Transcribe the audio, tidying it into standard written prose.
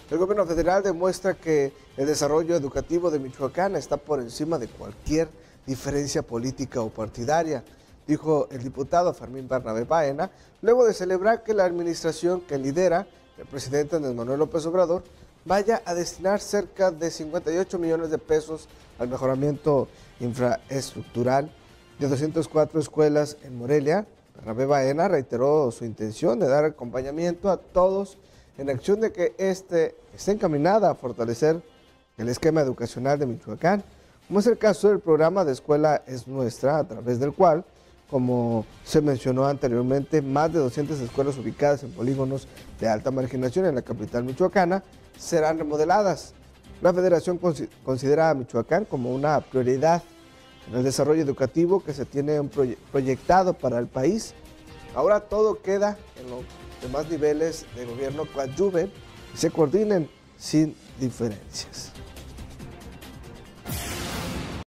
El gobierno federal demuestra que el desarrollo educativo de Michoacán está por encima de cualquier diferencia política o partidaria, dijo el diputado Fermín Bernabé Baena, luego de celebrar que la administración que lidera el presidente Andrés Manuel López Obrador vaya a destinar cerca de 58 millones de pesos al mejoramiento infraestructural de 204 escuelas en Morelia. Bernabé Baena reiteró su intención de dar acompañamiento a todos en acción de que esté encaminada a fortalecer el esquema educacional de Michoacán, como es el caso del programa de Escuela es Nuestra, a través del cual, como se mencionó anteriormente, más de 200 escuelas ubicadas en polígonos de alta marginación en la capital michoacana serán remodeladas. La federación considera a Michoacán como una prioridad en el desarrollo educativo que se tiene proyectado para el país. Ahora todo queda en los demás niveles de gobierno coadyuven y se coordinen sin diferencias.